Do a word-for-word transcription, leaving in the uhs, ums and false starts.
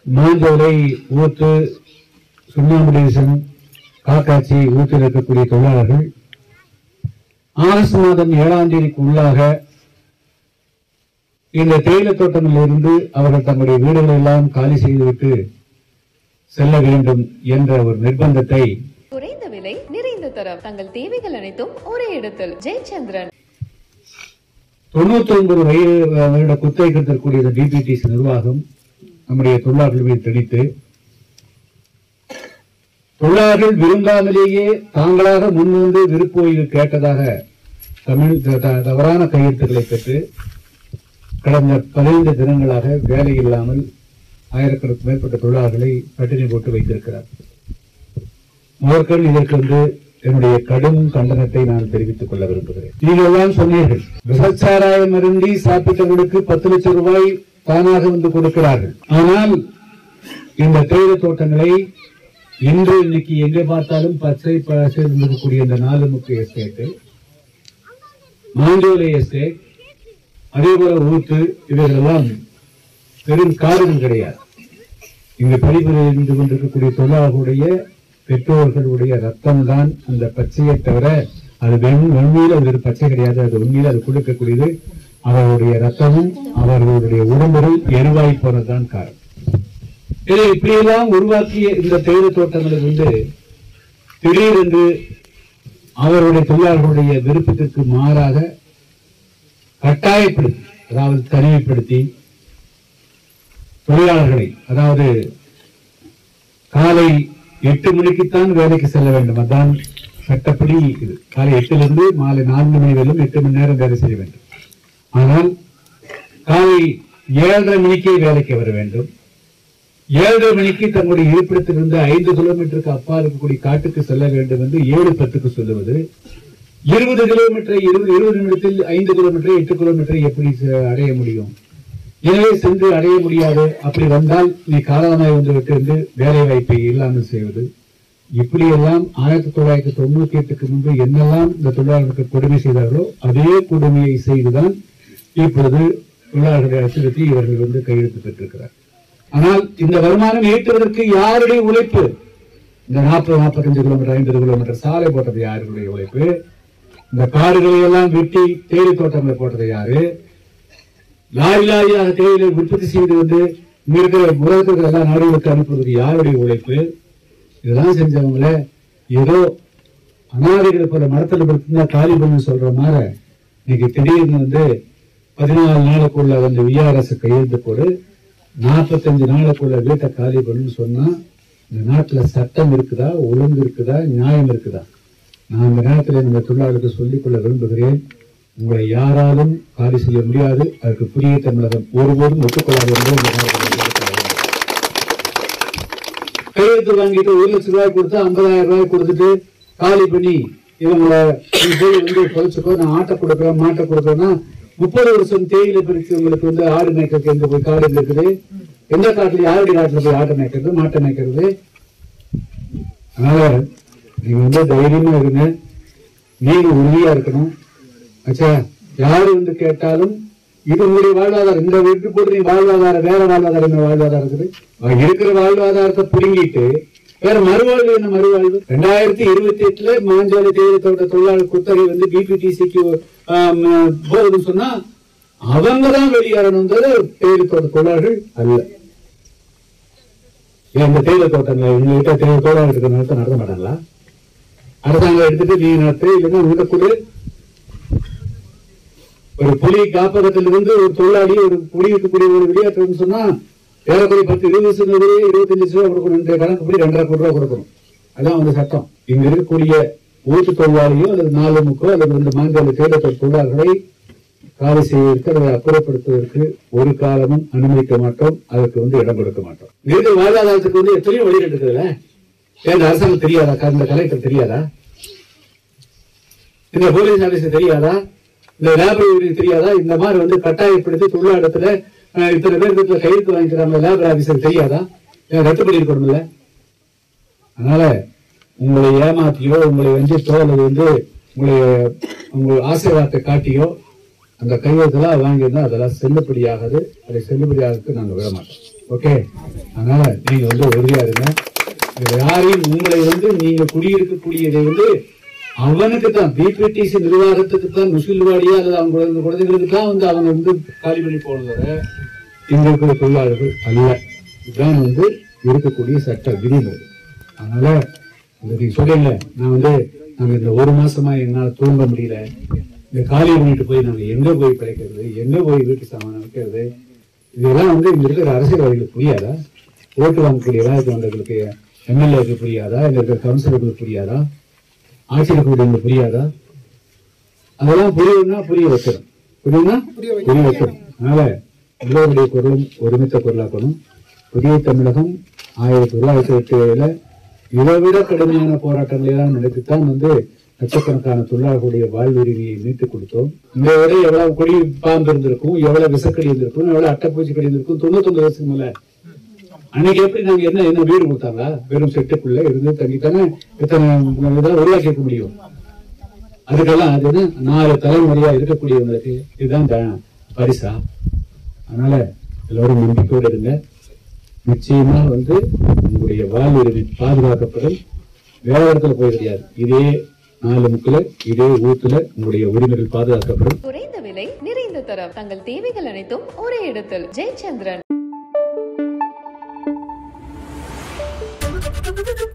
மாஞ்சோலை, ஊத்து, சுண்ணாம்புடீசன், காக்காட்சி, ஊற்றில் இருக்கக்கூடிய தொழிலாளர்கள் ஆகஸ்ட் மாதம் ஏழாம் தேதிக்கு உள்ளாக இந்த தேயிலை தோட்டங்களிலிருந்து அவர்கள் தங்களுடைய வீடுகளை எல்லாம் காலி செய்துவிட்டு செல்ல வேண்டும் என்ற ஒரு நிர்பந்தத்தை, குறைந்த விலை நிறைந்த தரம், தங்கள் தேவைகள் அனைத்தும் ஒரே இடத்தில். ஜெயச்சந்திரன். தொண்ணூத்தி ஒன்பது வயது வருட குத்தகை இருக்கக்கூடிய டிபிடிசி நிர்வாகம் நம்முடைய தொழிலாளர்கள் மீது திணித்து, தொழிலாளர்கள் விரும்பாமலேயே தாங்களாக முன்வந்து விருப்ப ஓய்வு கேட்டதாக தமிழ் தவறான கையெழுத்துக்களை பெற்று கடந்த பதினைந்து தினங்களாக வேலை இல்லாமல் ஆயிரக்கணக்கு மேற்பட்ட தொழிலாளர்களை பட்டினி போட்டு வைத்திருக்கிறார். முதற்கண் இதற்கு வந்து என்னுடைய கடும் கண்டனத்தை நான் தெரிவித்துக் கொள்ள விரும்புகிறேன். நீங்கள் எல்லாம் சொன்னீர்கள், விசச்சாராயம் அருந்தி சாப்பிட்டவர்களுக்கு பத்து லட்சம் ரூபாய் தானாக வந்து கொடுக்கிறார்கள். ஆனால் இந்த தேயிலை தோட்டங்களை இன்று இன்னைக்கு எங்கே பார்த்தாலும் பச்சை சேர்ந்திருக்கக்கூடிய இந்த நாலு முக்கிய எஸ்டேட்டு, மாஞ்சோலை எஸ்டேட், அதே போல ஊத்து, இவைகளெல்லாம் பெரும் காரணம் கிடையாது. இங்கு பணிபுரிந்து கொண்டிருக்கக்கூடிய தொழிலாளர்களுடைய பெற்றோர்களுடைய ரத்தம் தான் அந்த பச்சையை தவிர அது உண்மையில் அது ஒரு பச்சை கிடையாது. அது உண்மையில் அது கொடுக்கக்கூடியது அவர்களுடைய ரத்தமும் அவர்களுடைய உடம்புகள் எரிவாய் போனதுதான் காரணம். இதை இப்படியெல்லாம் உருவாக்கிய இந்த தேயிலை தோட்டங்களுக்கு வந்து திடீரென்று அவருடைய தொழிலாளர்களுடைய விருப்பத்திற்கு மாறாக கட்டாயப்படுத்தி, அதாவது தனிமைப்படுத்தி தொழிலாளர்களை, அதாவது காலை எட்டு மணிக்குத்தான் வேலைக்கு செல்ல வேண்டும், அதான் சட்டப்படி இது. காலை எட்டிலிருந்து மாலை நான்கு மணி வரையிலும் எட்டு மணி நேரம் வேலை செய்ய வேண்டும். ஆனால் காலை ஏழரை மணிக்கே வேலைக்கு வர வேண்டும். ஏழரை மணிக்கு தங்களுடைய இருப்பிடத்திலிருந்து ஐந்து கிலோமீட்டருக்கு அப்பா இருக்கக்கூடிய காட்டுக்கு செல்ல வேண்டும் என்று ஏழு பத்துக்கு சொல்லுவது, இருபது கிலோமீட்டரை இருபது இருபது நிமிடத்தில் ஐந்து கிலோமீட்டரை எட்டு கிலோமீட்டரை எப்படி அடைய முடியும்? எனவே சென்று அடைய முடியாது. அப்படி வந்தால் நீ காரணமாய் வந்து விட்டு வேலை வாய்ப்பை இல்லாமல் செய்வது, இப்படியெல்லாம் ஆயிரத்தி தொள்ளாயிரத்தி தொண்ணூத்தி எட்டுக்கு முன்பு என்னெல்லாம் இந்த தொழிலாளர்களுக்கு கொடுமை செய்தார்களோ அதே கொடுமையை செய்துதான் இப்பொழுது தொழிலாளர்களை அச்சுறுத்தி இவர்கள் வந்து கையெழுத்து பெற்றிருக்கிறார். ஆனால் இந்த வருமானம் ஈட்டுவதற்கு யாருடைய உழைப்பு? இந்த நாற்பது நாற்பத்தஞ்சு கிலோமீட்டர் ஐம்பது கிலோமீட்டர் சாலை போட்டது யாருடைய உழைப்பு? இந்த காடுகளை எல்லாம் வெட்டி தேயிலை தோட்டங்களை போட்டது யாரு? லாரி லாரியாக தேயிலை உற்பத்தி செய்து வந்து இருக்கிற உலகத்தில் எல்லா நாடுகளுக்கு அனுப்புவது யாருடைய உழைப்பு? இதெல்லாம் செஞ்சவங்கள ஏதோ அநாதைகளை போல மரத்தில் படுத்தினா காலி பண்ணு சொல்ற மாதிரி இன்னைக்கு திடீர்னு வந்து பதினாலு நாளுக்குள்ள வந்து விஆர்எஸ் கையெழுத்து போடு, நாற்பத்தஞ்சு நாளுக்குள்ள வீட்டை காலி பண்ணுன்னு சொன்னா இந்த நாட்டுல சட்டம் இருக்குதா, ஒழுங்கு இருக்குதா, நியாயம் இருக்குதா? நான் இந்த நேரத்தில் இந்த தொழிலாளர்களுக்கு சொல்லிக்கொள்ள விரும்புகிறேன், உங்களை யாராலும் காலி செய்ய முடியாது. அதற்கு புதிய தமிழகம் ஒருபோதும் ஒத்துக்கொள்ளாது என்று கையெழுத்து வாங்கிட்டு ஒரு லட்சம் ரூபாய் கொடுத்து ஐம்பதாயிரம் ரூபாய் கொடுத்துட்டு காலி பண்ணி இவங்களை வந்து பொழைச்சுக்கோ, நான் ஆட்டை கொடுக்குறேன் மாட்டை கொடுக்குறேன்னா முப்பது வருஷம் தேயிலை பிரிச்சு உங்களுக்கு வந்து ஆடு மேய்க்கிறது எங்க போய் காடு இருக்குது? எந்த காட்டுல யாருடைய காட்டுல போய் ஆட்டை மேய்க்கிறது மாட்டை மேய்க்கிறது? அதனால நீங்க வந்து தைரியமா இருங்க, நீங்க உறுதியா இருக்கணும். ஆச்சா, யாரு வந்து கேட்டாலும் இது உங்களுடைய வாழ்வாதாரம், இந்த வீட்டு போட்டு நீ வாழ்வாதாரம் வேற வாழ்வாதாரம் என்ன வாழ்வாதாரம் இருக்குது? இருக்கிற வாழ்வாதாரத்தை புடுங்கிட்டு வேற மறுவாழ்வு என்ன மறுவாழ்வு? ரெண்டாயிரத்தி இருபத்தி எட்டுல மாஞ்சோலை தேயிலை தோட்ட தொழிலாளர் குத்தகை வந்து பிபிடிசிக்கு போகுதுன்னு சொன்னா அவங்கதான் வெளியேறணுங்கிறது தேயிலை தோட்ட தொழிலாளர்கள் அல்ல. இந்த தேயிலை தோட்டங்கள் எங்ககிட்ட தேயிலை தோட்டம் இருக்கிற நிலத்தை நடத்த மாட்டாங்களா? அரசாங்கம் எடுத்துட்டு நீ நடத்து, இல்லைன்னா உங்க கூட ஒரு புலி காப்பகத்திலிருந்து ஒரு தொழிலாளி ஒரு புலி இருக்கக்கூடிய ஒரு வெளியாட்டு சொன்னா ஏறக்குறைய பத்து இருபது வருஷம் இருபத்தஞ்சு லட்சம் ரூபாய் கொடுக்கணும். இந்த கணக்குப்படி ரெண்டரை கோடி ரூபாய் கொடுக்கணும். அதான் வந்து சட்டம். இங்க இருக்கக்கூடிய ஊட்டு தொழிலாளியோ அல்லது நாலு முக்கோ அல்லது ரெண்டு மாநில தேயிலை தொழிலாளர்களை காலி செய்வதற்கு அதை அப்புறப்படுத்துவதற்கு ஒரு காலமும் அனுமதிக்க மாட்டோம். அதற்கு வந்து இடம் கொடுக்க மாட்டோம். இருக்கிற வாழ்வாதாரத்துக்கு வந்து எத்தனையோ வழி இருக்குதுல்ல? ஏன் அரசாங்கம் தெரியாதா? இந்த கலெக்டர் தெரியாதா? இந்த போலீஸ் ஆபீசர் தெரியாதா? இந்த லேபர் தெரியாதா? இந்த மாதிரி வந்து கட்டாயப்படுத்தி தொழிலாளத்துல இத்தனை பேர் வீட்டுல கையெழுத்து வாங்கிக்கிறாங்க லேபர் ஆபீசர் தெரியாதா? ரத்து பண்ணிருக்கணும் இல்ல? அதனால உங்களை ஏமாத்தியோ உங்களை வஞ்சித்தோ அல்லது வந்து உங்களை உங்களை ஆசை வார்த்தை காட்டியோ அந்த கையெழுத்தெல்லாம் வாங்கியிருந்தா அதெல்லாம் செல்லுபடியாகாது. அதை செல்லுபடியாகிறதுக்கு நாங்கள் விட மாட்டோம். ஓகே, அதனால நீங்க வந்து உறுதியா இருங்க. யாரையும் உங்களை வந்து நீங்க குடியிருக்கக்கூடியதை வந்து அவனுக்கு தான் பிபிடிசி நிர்வாகத்துக்கு தான் முசில்வாடியா அல்லது அவங்க குழந்தைகளுக்கு தான் வந்து அவங்க வந்து காலி பண்ணி போனதை இங்க இருக்கிற தொழிலாளர்கள் அல்ல. இதுதான் வந்து இருக்கக்கூடிய சட்ட விதிமுறை. அதனால நீங்க சொல்றீங்க, நான் வந்து நாங்க இந்த ஒரு மாசமா என்னால தூங்க முடியல, இந்த காலி பண்ணிட்டு போய் நாங்க எங்க போய் பிழைக்கிறது, எங்க போய் வீட்டு சாமான் வைக்கிறது, இதெல்லாம் வந்து இங்க இருக்கிற அரசியல்வாதிகளுக்கு புரியாதா? ஓட்டு வாங்கக்கூடிய வேலைக்கு வந்தவர்களுக்கு எம்எல்ஏக்கு புரியாதா? இல்ல இருக்கிற கவுன்சிலர்களுக்கு புரியாதா? ஆட்சியில் இருக்கக்கூடியவங்களுக்கு புரியாதா? அதெல்லாம் புரியணும்னா புரிய வைக்கணும், புரியும்னா புரிய வைக்கணும். அதனால எல்லோருடைய குரலும் ஒருமித்த குரலாக்கணும். புதிய தமிழகம் ஆயிரத்தி தொள்ளாயிரத்தி எட்டு ஏழுல இதை விட கடுமையான போராட்டங்களை எல்லாம் நடத்தித்தான் வந்து லட்சக்கணக்கான தொழிலாளர்களுடைய வாழ்வுரிமையை மீட்டுக் கொடுத்தோம். இந்த விட எவ்வளவு கொடி பாம்பு இருந்திருக்கும், எவ்வளவு விசக்கடி இருந்திருக்கும், எவ்வளவு அட்டைப்பூச்சி கடி இருந்திருக்கும். தொண்ணூத்தி ஒன்பது வருஷம் மேல அன்னைக்கு எப்படி நாங்க என்ன என்ன வீடு கொடுத்தாங்க? வெறும் செட்டுக்குள்ள இருந்து தங்கித்தானே எத்தனை இதெல்லாம் உருவாக்கி இருக்க முடியும். அதுக்கெல்லாம் அது நாலு தலைமுறையா இருக்கக்கூடியவங்களுக்கு இதுதான் பரிசா. அதனால எல்லோரும் நம்பிக்கையோடு இருங்க. நிச்சயமா வந்து உங்களுடைய வாழ்வுரிமை பாதுகாக்கப்படும். வேற இடத்துல போய் கிடையாது, இதே நாலு முக்குல இதே ஊத்துல உங்களுடைய உரிமைகள் பாதுகாக்கப்படும். குறைந்த விலை நிறைந்த தரம், தங்கள் தேவைகள் அனைத்தும் ஒரே இடத்தில். ஜெயச்சந்திரன்.